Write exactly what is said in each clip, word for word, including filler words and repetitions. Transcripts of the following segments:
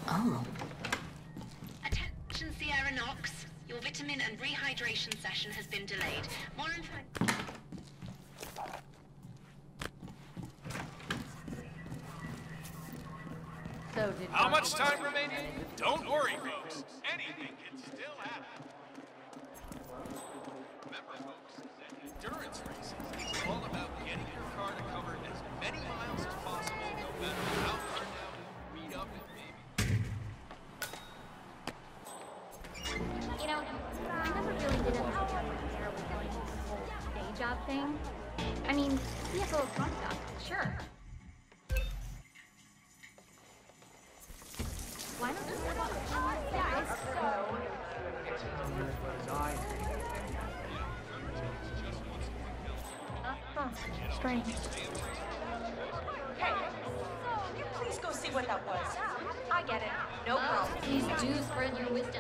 Oh. Attention Sierra Knox. Your vitamin and rehydration session has been delayed. More information. So did How much time remaining? Don't worry, folks. Anything can still happen. Remember, folks, that endurance racing is all about getting your car to cover as many miles as possible, no matter how far down and beat up it may be. You know, I never really did understand what there was going on with the whole day job thing. I mean, C F O of Comstock, sure. Why not just have a guys? Huh, strange. Hey, can you please go see what that was? I get it. No problem. Please do spread your wisdom.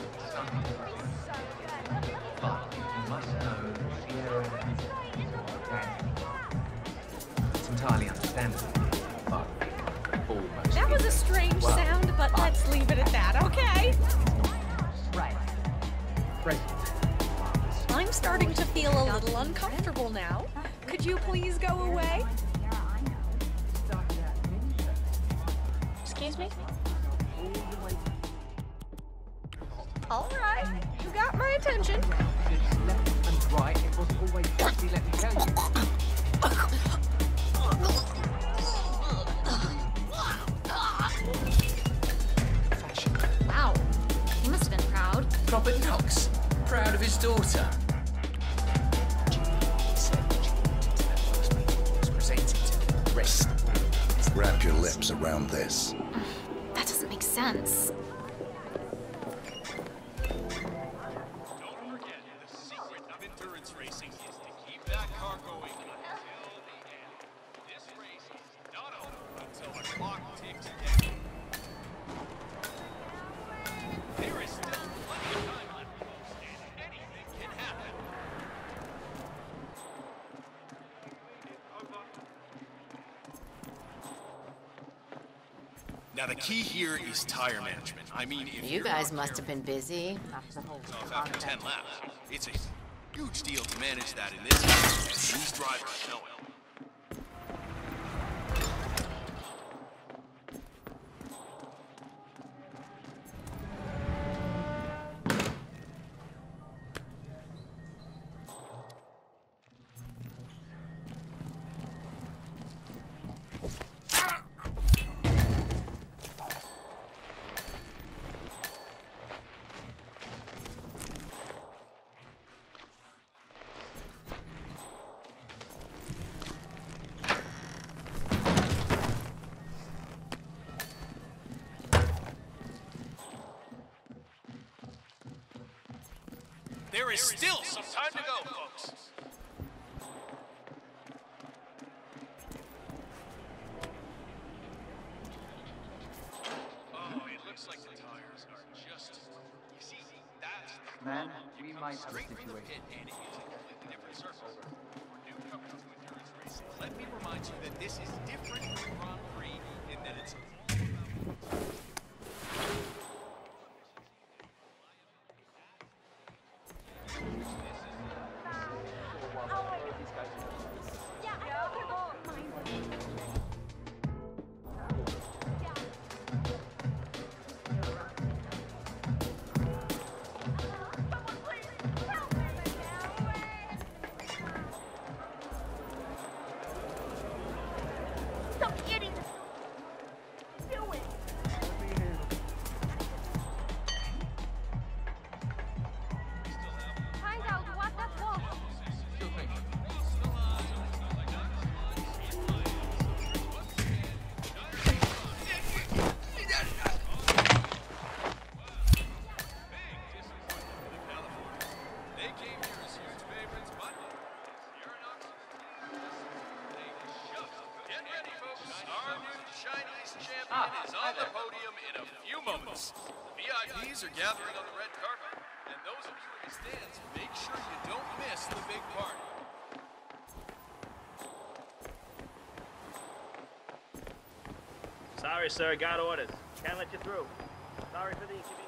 But you must know Sierra is dead. It's entirely understandable, but almost. That was a strange well, sound, but uh, let's leave it at that, okay? Right. Right. I'm starting to feel a little uncomfortable now. Could you please go away? Excuse me? All right, you got my attention. It's left and right. It wasn't always easy, let me tell you. Wow, he must have been proud. Robert Knox, proud of his daughter. He said what you wanted to that first meeting was presented to the rest. Wrap your lips around this. That doesn't make sense. Don't forget, the secret of endurance racing is to keep that car going until the end. This race is not over until the clock ticks down. There is still plenty of time left, folks, and anything can happen. Now the key here is tire management. I mean, if You you're guys not must have been busy. So if after ten laps, it's a huge deal to manage that in this case, and these drivers know it. There is still some time to go, folks. Oh, it looks like the tires are just... You see, that's the Man, problem. we You come might have a straight from the situation. pit and it is a completely different surface. For newcomers to endurance racing, let me remind you that this is different from Grand Prix in that it's all about... The V I Ps are gathering on the red carpet, and those of you in the stands, make sure you don't miss the big party. Sorry, sir. Got orders. Can't let you through. Sorry for the inconvenience.